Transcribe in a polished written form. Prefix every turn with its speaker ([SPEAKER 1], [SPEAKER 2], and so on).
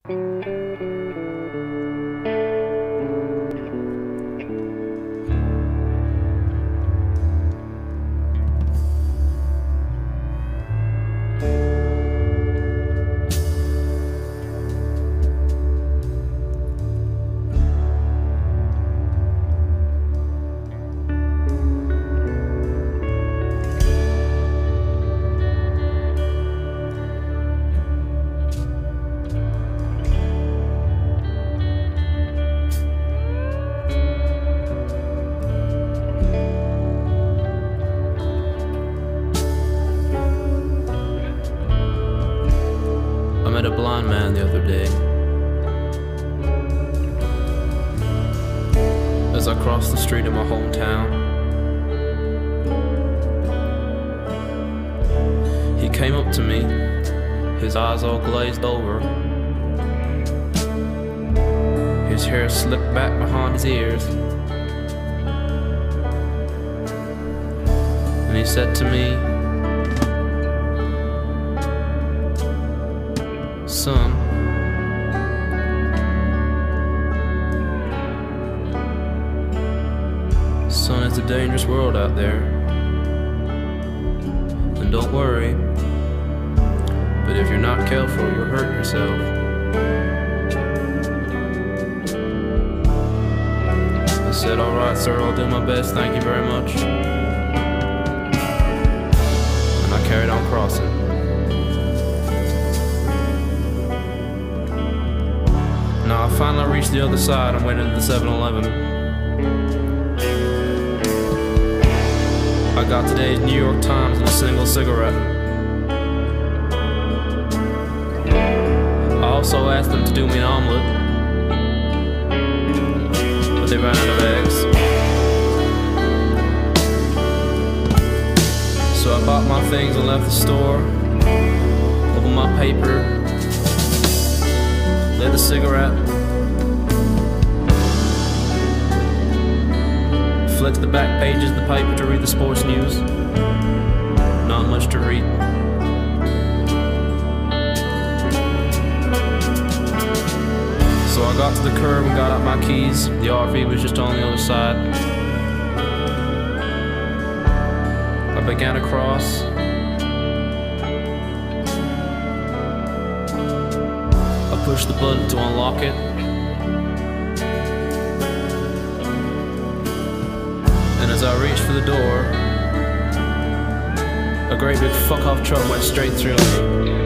[SPEAKER 1] I met a blind man the other day. As I crossed the street in my hometown, he came up to me, his eyes all glazed over, his hair slicked back behind his ears, and he said to me, "Son, it's a dangerous world out there, and don't worry, but if you're not careful, you'll hurt yourself." I said, "All right, sir, I'll do my best, thank you very much," and I carried on crossing. Now I finally reached the other side and went into the 7-Eleven. I got today's New York Times and a single cigarette. I also asked them to do me an omelet, but they ran out of eggs. So I bought my things and left the store, opened my paper, lit a cigarette, flicked the back pages of the paper to read the sports news. Not much to read. So I got to the curb and got out my keys. The RV was just on the other side. I began to cross. I pushed the button to unlock it. And as I reached for the door, a great big fuck-off truck went straight through me.